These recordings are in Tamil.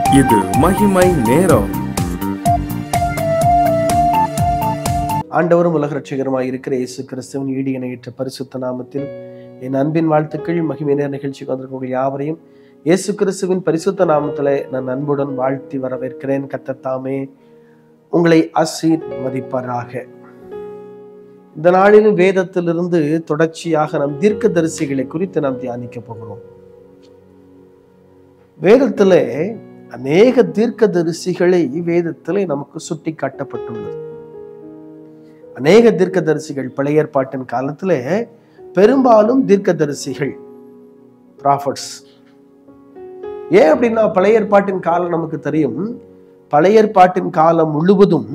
இது மகிமை நேரம். ஆண்டவரும் உலக ரட்சகருமாய் இருக்கிற இயேசு கிறிஸ்துவின் ஈடு இணையற்ற பரிசுத்த நாமத்தில் என் அன்பின் வாழ்த்துக்கள். மகிமை நேர நிகழ்ச்சிக்கு வந்திருக்கக்கூடிய யாவரையும் இயேசு கிறிஸ்துவின் பரிசுத்த நாமத்திலே நான் அன்புடன் வாழ்த்தி வரவேற்கிறேன். கர்த்தர் தாமே உங்களை ஆசீர்வதிப்பாராக. இந்த நாளிலும் வேதத்திலிருந்து தொடர்ச்சியாக நம் தீர்க்கதரிசிகளை குறித்து நாம் தியானிக்க போகிறோம். வேதத்திலே அநேக தீர்க்கதரிசிகளை வேதத்திலே நமக்கு சுட்டி காட்டப்பட்டுள்ளது. அநேக தீர்க்கதரிசிகள் பழைய ஏற்பாட்டின் காலத்திலே பெரும்பாலும் தீர்க்கதரிசிகள் ப்ராஃபட்ஸ். ஏன் அப்படின்னா பழைய ஏற்பாட்டின் காலம் நமக்கு தெரியும். பழைய ஏற்பாட்டின் காலம் முழுவதும்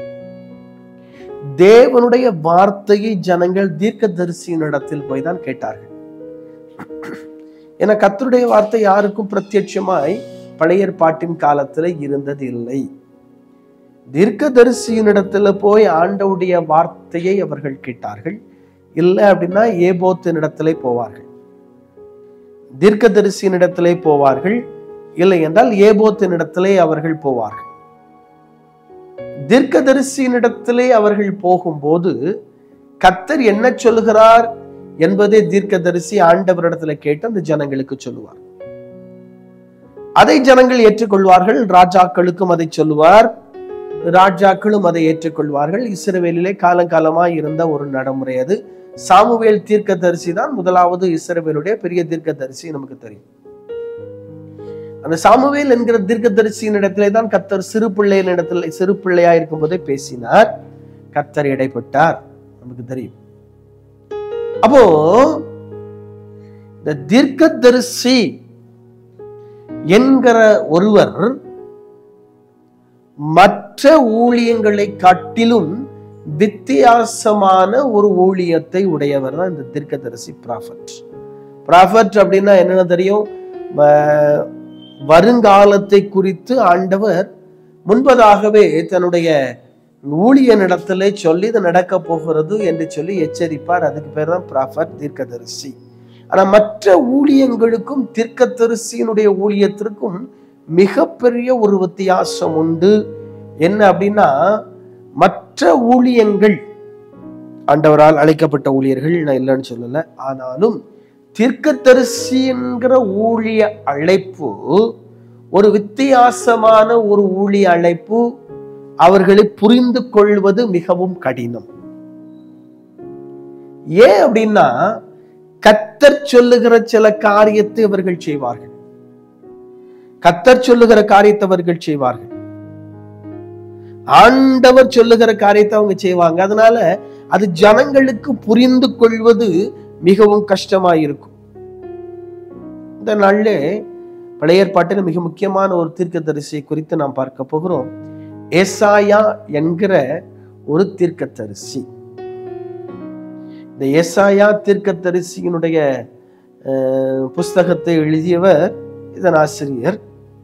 தேவனுடைய வார்த்தையை ஜனங்கள் தீர்க்கதரிசியின் இடத்தில் போய் தான் கேட்டார்கள். ஏன்னா கர்த்தருடைய வார்த்தை யாருக்கும் பிரத்யட்சமாய் பழைய ஏற்பாட்டின் காலத்துல இருந்தது இல்லை. தீர்க்கதரிசியின் இடத்துல போய் ஆண்டவுடைய வார்த்தையை அவர்கள் கேட்டார்கள். இல்லை அப்படின்னா ஏபோத்தின் இடத்திலே போவார்கள், தீர்க்கதரிசியின் இடத்திலே போவார்கள். இல்லை என்றால் ஏபோத்தின் இடத்திலே அவர்கள் போவார்கள். தீர்க்கதரிசியின் இடத்திலே அவர்கள் போகும்போது கர்த்தர் என்ன சொல்லுகிறார் என்பதை தீர்க்கதரிசி ஆண்டவரிடத்துல கேட்டு அந்த ஜனங்களுக்கு சொல்லுவார். அதை ஜனங்கள் ஏற்றுக்கொள்வார்கள். ராஜாக்களுக்கும் அதை சொல்லுவார், ராஜாக்களும் அதை ஏற்றுக்கொள்வார்கள். இஸ்ரவேலிலே காலங்காலமாய் இருந்த ஒரு நடைமுறை அது. சாமுவேல் தீர்க்கதரிசி தான் முதலாவது இஸ்ரவேலுடைய பெரிய தீர்க்கதரிசி, நமக்கு தெரியும். அந்த சாமுவேல் என்கிற தீர்க்கதரிசியின் இடத்திலே தான் கர்த்தர் சிறு பிள்ளையா இருக்கும் போதே பேசினார். கர்த்தர் இடைப்பட்டார், நமக்கு தெரியும். அப்போ இந்த தீர்க்கதரிசி என்கிற ஒருவர் மற்ற ஊழியங்களை காட்டிலும் வித்தியாசமான ஒரு ஊழியத்தை உடையவர் தான் இந்த தீர்க்கதரிசி ப்ராஃபட். ப்ராஃபட் அப்படின்னா என்னன்னு தெரியும்? வருங்காலத்தை குறித்து ஆண்டவர் முன்பதாகவே தன்னுடைய ஊழியனிடத்திலே சொல்லி இது நடக்க போகிறது என்று சொல்லி எச்சரிப்பார். அதுக்கு பேர் தான் ப்ராஃபட், தீர்க்கதரிசி. ஆனா மற்ற ஊழியங்களுக்கும் தீர்க்கதரிசியினுடைய ஊழியத்திற்கும் மிகப்பெரிய ஒரு வித்தியாசம் உண்டு. என்ன அப்படின்னா, மற்ற ஊழியங்கள் ஆண்டவரால் அழைக்கப்பட்ட ஊழியர்கள், நான் இல்லைன்னு சொல்லல, ஆனாலும் தீர்க்கதரிசி என்கிற ஊழிய அழைப்பு ஒரு வித்தியாசமான ஒரு ஊழிய அழைப்பு. அவர்களை புரிந்து கொள்வது மிகவும் கடினம். ஏன் அப்படின்னா, கர்த்தர் சொல்லுகிற சில காரியத்தை அவர்கள் செய்வார்கள். கர்த்தர் சொல்லுகிற காரியத்தை அவர்கள் செய்வார்கள். ஆண்டவர் சொல்லுகிற காரியத்தை அவங்க செய்வாங்க. அதனால அது ஜனங்களுக்கு புரிந்து கொள்வது மிகவும் கஷ்டமாயிருக்கும். இந்த நாள்ல பழைய ஏற்பாட்டில் மிக முக்கியமான ஒரு தீர்க்கதரிசியை குறித்து நாம் பார்க்க போகிறோம். ஏசாயா என்கிற ஒரு தீர்க்கதரிசி. இந்த ஏசாயா தீர்க்கதரிசியினுடைய புஸ்தகத்தை எழுதியவர் இதன் ஆசிரியர்.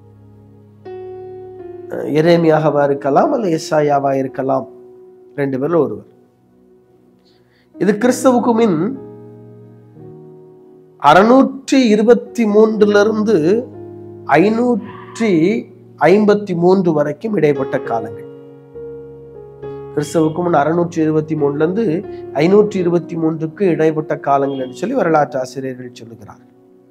எரேமியாவா இருக்கலாம் அல்ல ஏசாயாவா இருக்கலாம், ரெண்டு பேர்ல ஒருவர். இது கிறிஸ்துவுக்கு முன் 623 553 வரைக்கும் இடைப்பட்ட காலங்கள். கிறிஸ்துவுக்கு முன் 623 523 இடைப்பட்ட காலங்கள் என்று சொல்லி வரலாற்று ஆசிரியர்கள் சொல்லுகிறார்கள்.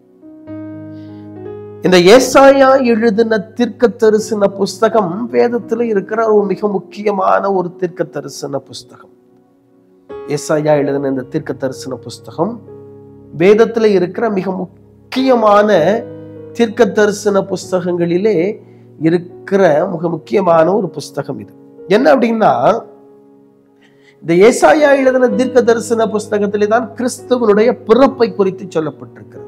இந்த ஏசாயா எழுதின தீர்க்க தரிசன புஸ்தகம் வேதத்துல இருக்கிற ஒரு மிக முக்கியமான ஒரு தீர்க்க தரிசன புஸ்தகம். ஏசாயா எழுதின இந்த தீர்க்க தரிசன புஸ்தகம் வேதத்துல இருக்கிற மிக முக்கியமான தீர்க்க தரிசன புஸ்தகங்களிலே இருக்கிற மிக முக்கியமான ஒரு புஸ்தகம் இது. என்ன அப்படின்னா, இந்த ஏசாயா எழுதின தீர்க்க தரிசன புஸ்தகத்திலே தான் கிறிஸ்துவனுடைய பிறப்பை குறித்து சொல்லப்பட்டிருக்கிறது.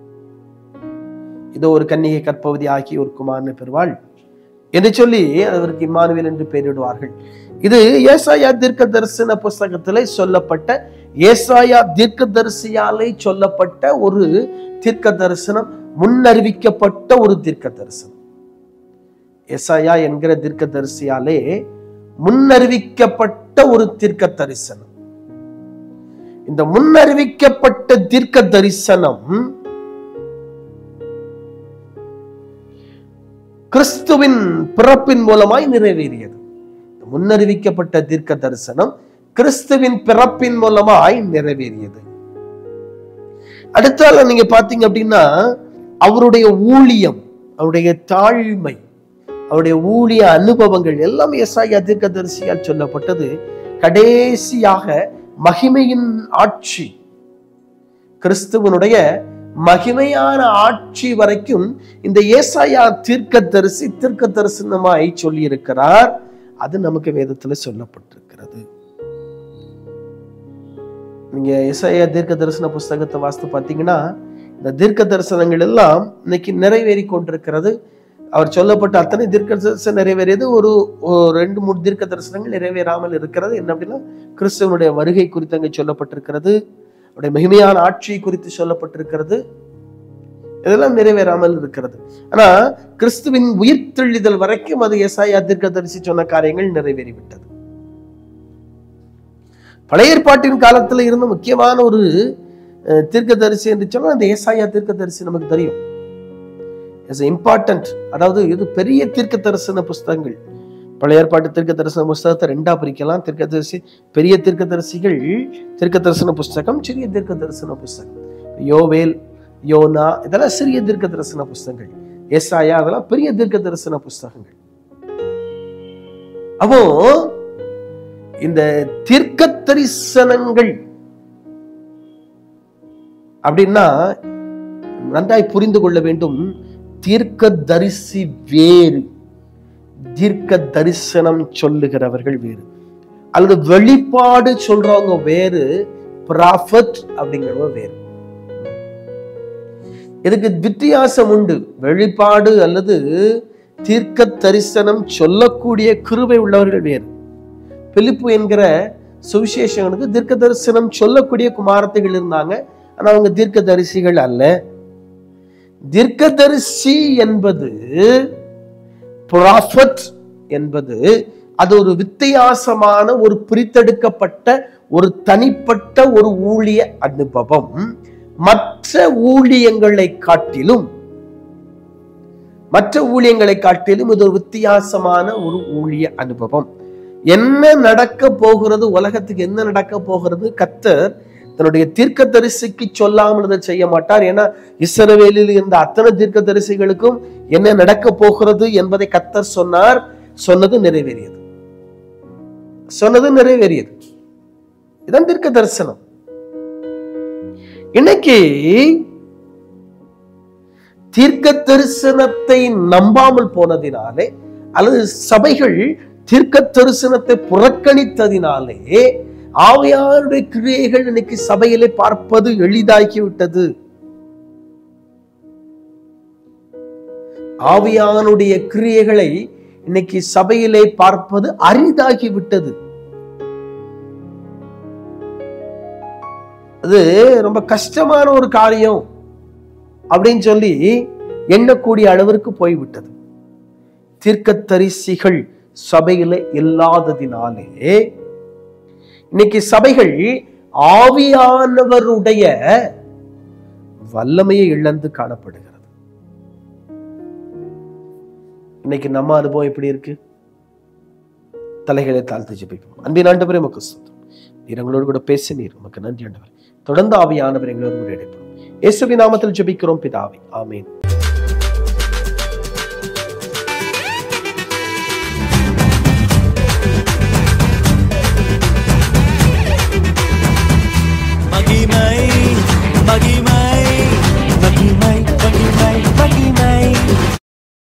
இதோ ஒரு கன்னிகை கற்பவதி ஆகிய ஒரு குமாரனை பெறுவாள் என்று சொல்லி அவருக்கு இம்மானுவேல் என்று பெயரிடுவார்கள். இது ஏசாயா தீர்க்க தரிசன புஸ்தகத்திலே சொல்லப்பட்ட, ஏசாயா தீர்க்க தரிசியாலே சொல்லப்பட்ட ஒரு தீர்க்க தரிசனம், முன்னறிவிக்கப்பட்ட ஒரு தீர்க்க தரிசனம். ஏசாயா என்கிற தீர்க்க தரிசியாலே முன்னறிவிக்கப்பட்ட ஒரு தீர்க்க தரிசனம். இந்த முன்னறிவிக்கப்பட்ட தீர்க்க தரிசனம் கிறிஸ்துவின் பிறப்பின் மூலமாய் நிறைவேறியது. முன்னறிவிக்கப்பட்ட தீர்க்க தரிசனம் கிறிஸ்துவின் பிறப்பின் மூலமாய் நிறைவேறியது. அடுத்தால நீங்க பாத்தீங்க அப்படின்னா அவருடைய ஊழியம், அவருடைய தாழ்மை, அவருடைய ஊழிய அனுபவங்கள் எல்லாம் எசாயா தீர்க்கதரிசியால் சொல்லப்பட்டது. கடைசியாக மகிமையின் ஆட்சி, கிறிஸ்துவனுடைய மகிமையான ஆட்சி வரைக்கும் இந்த ஏசாயா தீர்க்கதரிசி தீர்க்க தரிசனமாய் சொல்லி இருக்கிறார். அது நமக்கு வேதத்துல சொல்லப்பட்டிருக்கிறது. நீங்க ஏசாயா தீர்க்க தரிசன புஸ்தகத்தை வாசித்து பார்த்தீங்கன்னா இந்த தீர்க்க தரிசனங்கள் எல்லாம் இன்னைக்கு நிறைவேறி கொண்டிருக்கிறது. அவர் சொல்லப்பட்ட அத்தனை தீர்க்க தரிசனம் நிறைவேறியது. ஒரு 2-3 தீர்க்க தரிசனங்கள் நிறைவேறாமல் இருக்கிறது. என்ன அப்படின்னா கிறிஸ்துவனுடைய வருகை குறித்து அங்கே சொல்லப்பட்டிருக்கிறது, அவருடைய மகிமையான ஆட்சி குறித்து சொல்லப்பட்டிருக்கிறது. இதெல்லாம் நிறைவேறாமல் இருக்கிறது. ஆனா கிறிஸ்துவின் உயிர்த்தெழுதல் வரைக்கும் அது ஏசாயா தீர்க்கதரிசி சொன்ன காரியங்கள் நிறைவேறிவிட்டது. பழைய ஏற்பாட்டின் காலத்துல இருந்த முக்கியமான ஒரு தீர்க்கதரிசி என்று சொன்னா அந்த ஏசாயா தீர்க்கதரிசி நமக்கு தெரியும். இம்பார்ட்டன்ட், அதாவது இது பெரிய தீர்க்க தரிசன புஸ்தகங்கள். பழைய ஏற்பாட்டு தீர்க்க தரிசன புஸ்தகத்தை 2ஆ பிரிக்கலாம். தீர்க்கதரிசி, பெரிய தீர்க்கதரிசிகள் தீர்க்க தரிசன புஸ்தகம், சிறிய தீர்க்க தரிசன புஸ்தகம். யோவேல், யோனா இதெல்லாம் சிறிய தீர்க்க தரிசன புஸ்தகங்கள். ஏசாயா அதெல்லாம் பெரிய தீர்க்க தரிசன புஸ்தகங்கள். அப்போ இந்த தீர்க்க தரிசனங்கள் அப்படின்னா நன்றாய் புரிந்து கொள்ள வேண்டும். தீர்க்க தரிசி வேறு, தீர்க்க தரிசனம் சொல்லுகிறவர்கள் வேறு, அல்லது வெளிப்பாடு சொல்றவங்க வேறு, ப்ராஃபட் அப்படிங்கிறவங்க வேறு. இதுக்கு வித்தியாசம் உண்டு. வெளிப்பாடு அல்லது தீர்க்க தரிசனம் சொல்லக்கூடிய கிருபை உள்ளவர்கள் வேறு. பிலிப்பு என்கிற சுவிசேஷகனுக்கு தீர்க்க தரிசனம் சொல்லக்கூடிய குமாரத்தைகள் இருந்தாங்க. ஆனா அவங்க தீர்க்க தரிசிகள் அல்ல. தீர்க்கதரிசி என்பது, ப்ராஃபட் என்பது, அது ஒரு வித்தியாசமான, ஒரு பிரித்தெடுக்கப்பட்ட, ஒரு தனிப்பட்ட ஒரு ஊழிய அனுபவம். மற்ற ஊழியங்களை காட்டிலும் இது ஒரு வித்தியாசமான ஒரு ஊழிய அனுபவம். என்ன நடக்க போகிறது, உலகத்துக்கு என்ன நடக்க போகிறது, கர்த்தர் தன்னுடைய தீர்க்க தரிசிக்கு சொல்லாமல் அதை செய்ய மாட்டார். ஏன்னா இஸ்ரவேலில் இருந்த அத்தனை தீர்க்க தரிசிகளுக்கும் என்ன நடக்க போகிறது என்பதை கர்த்தர் சொன்னார். சொன்னது நிறைவேறியது. இதான் தீர்க்க தரிசனம். இன்னைக்கு தீர்க்க தரிசனத்தை நம்பாமல் போனதினாலே அல்லது சபைகள் தீர்க்க தரிசனத்தை புறக்கணித்ததினாலே ஆவியானுடைய கிரியைகள் இன்னைக்கு சபையிலே பார்ப்பது எளிதாகிவிட்டது. ஆவியானுடைய கிரியைகளை இன்னைக்கு சபையிலே பார்ப்பது அரிதாகிவிட்டது. அது ரொம்ப கஷ்டமான ஒரு காரியம் அப்படின்னு சொல்லி எண்ணக்கூடிய அளவிற்கு போய்விட்டது. தீர்க்கதரிசிகள் சபையில இல்லாததினாலே இன்னைக்கு சபைகள் ஆவியானவருடைய வல்லமையை இழந்து காணப்படுகிறது. இன்னைக்கு நம்ம அனுபவம் எப்படி இருக்கு? தலைகளை தாழ்த்து ஜெபிப்போம். அன்பின் ஆண்டவரே உமக்கு ஸ்தோத்திரம். நீர் எங்களோடு கூட பேசினீர், உமக்கு நன்றி ஆண்டவரே. தொடர்ந்து ஆவியானவர் எங்களோடு கூட இடைப்படும். இயேசுவின் நாமத்தில் ஜெபிக்கிறோம் பிதாவே, ஆமென். மகிமை